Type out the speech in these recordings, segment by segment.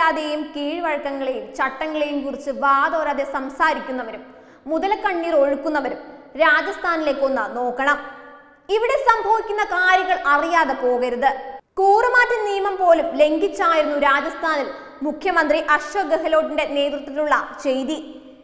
മര്യാദയെയും കീഴ്വഴക്കങ്ങളെയും ചട്ടങ്ങളെയും കുറിച്ച് വാതോരാതെ സംസാരിക്കുന്നവരും മുതലക്കണ്ണീർ ഒഴുക്കുന്നവരും രാജസ്ഥാനിലേക്കൊന്ന് നോക്കണം. ഇവിടെ സംഭവിക്കുന്ന കാര്യങ്ങൾ അറിയാതെ പോകരുത്. കൂറുമാറ്റ നിയമം പോലും ലംഘിച്ചായിരുന്നു രാജസ്ഥാനിൽ മുഖ്യമന്ത്രി അശോക് ഗെഹ്ലോട്ടിന്റെ നേതൃത്വത്തിലുള്ള ചെയ്തി.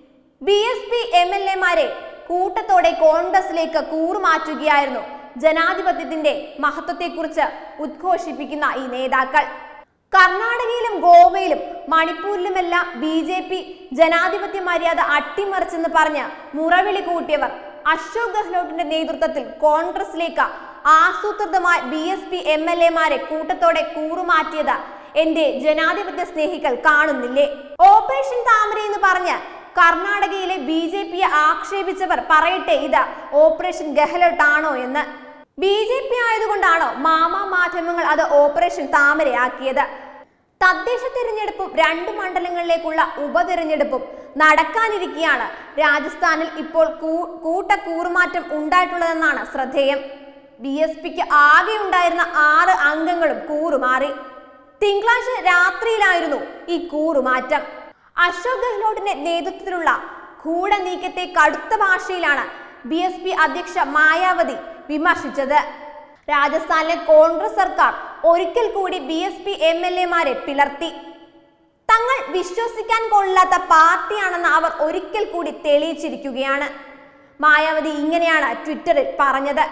BSP MLA-മാരെ കൂട്ടത്തോടെ കോൺഗ്രസിലേക്ക് കൂറുമാറ്റുകയായിരുന്നു. ജനാധിപത്യത്തിന്റെ മഹത്വത്തെക്കുറിച്ച് ഉദ്ഘോഷിപ്പിക്കുന്ന ഈ നേതാക്കൾ കർണാടകയിലും ഗോവയിലും മണിപ്പൂരിലുമെല്ലാം BJP ജനാധിപത്യ മര്യാദ അട്ടിമറിച്ചെന്ന് പറഞ്ഞ് മുറവിളി കൂട്ടിയവർ അശോക് ഗെഹ്ലോട്ടിന്റെ നേതൃത്വത്തിൽ കോൺഗ്രസിലേക്ക് ആസൂത്രിതമായി BSP MLA-മാരെ കൂട്ടത്തോടെ കൂറുമാറ്റിയത് എന്റെ ജനാധിപത്യ സ്നേഹികൾ കാണുന്നില്ലേ? ഓപ്പറേഷൻ താമര എന്ന് പറഞ്ഞ് കർണാടകയിലെ BJP-യെ ആക്ഷേപിച്ചവർ പറയട്ടെ, ഇത് ഓപ്പറേഷൻ ഗെഹ്ലോട്ട് ആണോ എന്ന്. BJP ആയതുകൊണ്ടാണോ മാധ്യമങ്ങൾ അത് ഓപ്പറേഷൻ താമരയാക്കിയത്? തദ്ദേശ തിരഞ്ഞെടുപ്പും 2 മണ്ഡലങ്ങളിലേക്കുള്ള ഉപതിരഞ്ഞെടുപ്പും നടക്കാനിരിക്കെയാണ് രാജസ്ഥാനിൽ ഇപ്പോൾ കൂറുമാറ്റം ഉണ്ടായിട്ടുള്ളതെന്നാണ് ശ്രദ്ധേയം. BSPക്ക് ആകെ ഉണ്ടായിരുന്ന 6 അംഗങ്ങളും കൂറുമാറി. തിങ്കളാഴ്ച രാത്രിയിലായിരുന്നു ഈ കൂറുമാറ്റം. അശോക് ഗെഹ്ലോട്ടിന്റെ നേതൃത്വത്തിലുള്ള ഗൂഢനീക്കത്തെ കടുത്ത ഭാഷയിലാണ് BSP അധ്യക്ഷ മായാവതി വിമർശിച്ചത്. രാജസ്ഥാനിലെ കോൺഗ്രസ് സർക്കാർ ഒരിക്കൽ കൂടി BSP MLA-മാരെ പിളർത്തി. തങ്ങൾ വിശ്വസിക്കാൻ കൊള്ളാത്ത പാർട്ടിയാണെന്ന് അവർ ഒരിക്കൽ കൂടി തെളിയിച്ചിരിക്കുകയാണ്. മായാവതി ഇങ്ങനെയാണ് ട്വിറ്ററിൽ പറഞ്ഞത്.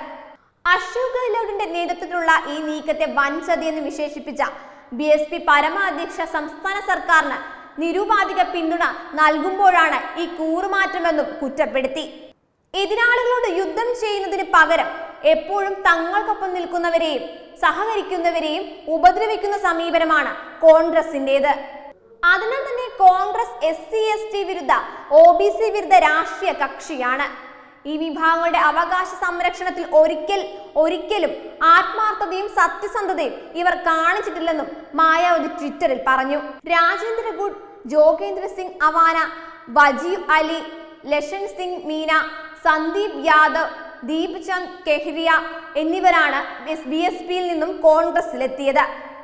അശോക് ഗെഹ്ലോട്ടിന്റെ നേതൃത്വത്തിലുള്ള ഈ നീക്കത്തെ വൻചതിയെന്ന് വിശേഷിപ്പിച്ച BSP പരമാധ്യക്ഷ സംസ്ഥാന സർക്കാരിന് നിരുപാധിക പിന്തുണ നൽകുമ്പോഴാണ് ഈ കൂറുമാറ്റമെന്നും കുറ്റപ്പെടുത്തി. എതിരാളികളോട് യുദ്ധം ചെയ്യുന്നതിന് പകരം എപ്പോഴും തങ്ങൾക്കൊപ്പം നിൽക്കുന്നവരെയും സഹകരിക്കുന്നവരെയും ഉപദ്രവിക്കുന്ന സമീപനമാണ് കോൺഗ്രസിന്റേത്. അതിനാൽ തന്നെ കോൺഗ്രസ് SC/ST വിരുദ്ധ OBC വിരുദ്ധ രാഷ്ട്രീയ കക്ഷിയാണ്. ഈ വിഭാഗങ്ങളുടെ അവകാശ സംരക്ഷണത്തിൽ ഒരിക്കലും ആത്മാർത്ഥതയും സത്യസന്ധതയും ഇവർ കാണിച്ചിട്ടില്ലെന്നും മായാവതി ട്വിറ്ററിൽ പറഞ്ഞു. രാജേന്ദ്ര ഗുഡ്, ജോഗേന്ദ്ര സിംഗ് അവാന, വജീവ് അലി, ലഷൻ സിംഗ് മീന, സന്ദീപ് യാദവ്, ദീപ് ചന്ദ് കെഹ്രിയ എന്നിവരാണ് BSP-യിൽ നിന്നും കോൺഗ്രസിലെത്തിയത്.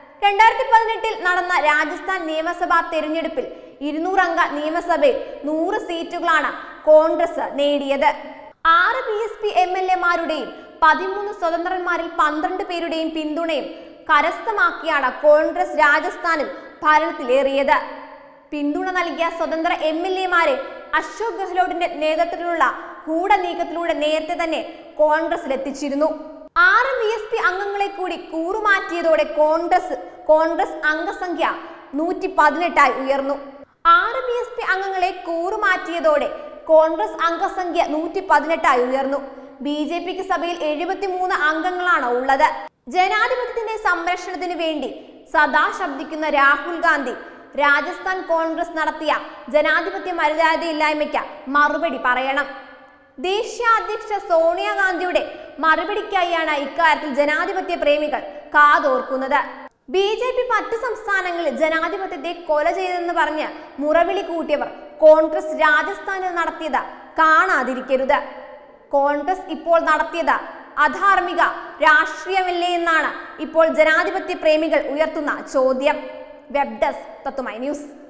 2018-ൽ നടന്ന രാജസ്ഥാൻ നിയമസഭാ തെരഞ്ഞെടുപ്പിൽ 200 അംഗ നിയമസഭയിൽ 100 സീറ്റുകളാണ് കോൺഗ്രസ് നേടിയത്. 6 BSP MLA-മാരുടെയും 13 സ്വതന്ത്രന്മാരിൽ 12 പേരുടെയും പിന്തുണയും കരസ്ഥമാക്കിയാണ് കോൺഗ്രസ് രാജസ്ഥാനിൽ ഭരണത്തിലേറിയത്. പിന്തുണ നൽകിയ സ്വതന്ത്ര MLA-മാരെ അശോക് ഗെഹ്ലോട്ടിന്റെ നേതൃത്വത്തിലുള്ള ഗൂഢനീക്കത്തിലൂടെ നേരത്തെ തന്നെ കോൺഗ്രസിലെത്തിച്ചിരുന്നു. 6 BSP അംഗങ്ങളെ കൂടി കൂറുമാറ്റിയതോടെ കോൺഗ്രസ് അംഗസംഖ്യ 118 ഉയർന്നു. 6 BSP അംഗങ്ങളെ കൂറുമാറ്റിയതോടെ കോൺഗ്രസ് അംഗസംഖ്യ 118 ഉയർന്നു. BJPക്ക് സഭയിൽ 73 അംഗങ്ങളാണ് ഉള്ളത്. ജനാധിപത്യത്തിന്റെ സംരക്ഷണത്തിന് വേണ്ടി സദാ ശബ്ദിക്കുന്ന രാഹുൽ ഗാന്ധി രാജസ്ഥാൻ കോൺഗ്രസ് നടത്തിയ ജനാധിപത്യ മര്യാദയില്ലായ്മയ്ക്ക് മറുപടി പറയണം. ദേശീയ അധ്യക്ഷ സോണിയാഗാന്ധിയുടെ മറുപടിക്കായാണ് ഇക്കാര്യത്തിൽ ജനാധിപത്യ പ്രേമികൾ കാതോർക്കുന്നത്. BJP മറ്റ് സംസ്ഥാനങ്ങളിൽ ജനാധിപത്യത്തെ കൊല ചെയ്തെന്ന് പറഞ്ഞ് മുറവിളി കൂട്ടിയവർ കോൺഗ്രസ് രാജസ്ഥാനിൽ നടത്തിയത് കാണാതിരിക്കരുത്. കോൺഗ്രസ് ഇപ്പോൾ നടത്തിയത് അധാർമിക രാഷ്ട്രീയമല്ലേ എന്നാണ് ഇപ്പോൾ ജനാധിപത്യ പ്രേമികൾ ഉയർത്തുന്ന ചോദ്യം. വെബ് ഡെസ്ക് തത്തുമൈ ന്യൂസ്.